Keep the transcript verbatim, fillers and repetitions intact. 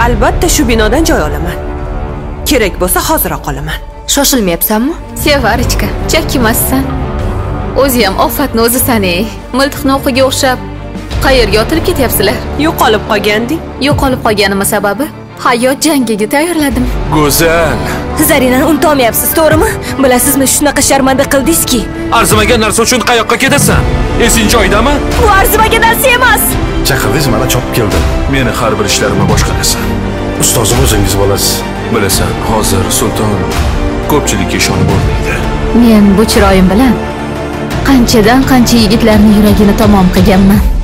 Albatta shu binodan joy olaman. Kerak bo'lsa hoziroq olaman. Shoshilmayapsanmi? Sevarichka, chakkimassan. O'zi ham ofatni o'zisan-ey. Miltiqni o'qiga o'xshab qayerga otilib ketyapsizlar? Yo'qolib qolganding. Yo'qolib qolganimi sababi? Hayot jangiga tayyorladim. Go'zal. Zarinani unutib olmayapsiz, to'g'rimi? Bilasizmi, shunaqa sharmanda qildingizki. Arzimagan narsa uchun qayoqqa ketasan? Esing joyidami? Bu arzimagan narsa emas. Chaqirdingiz, mana chopib keldim. Meni har bir ishlarimni boshqarasan. Ustozim o'zingiz bo'lasiz. Bilasan, hozir sulton ko'pchilikka ishonib bo'lmaydi. Men bu chiroyim bilan qanchadan qancha yigitlarning yuragini tamom qilganman.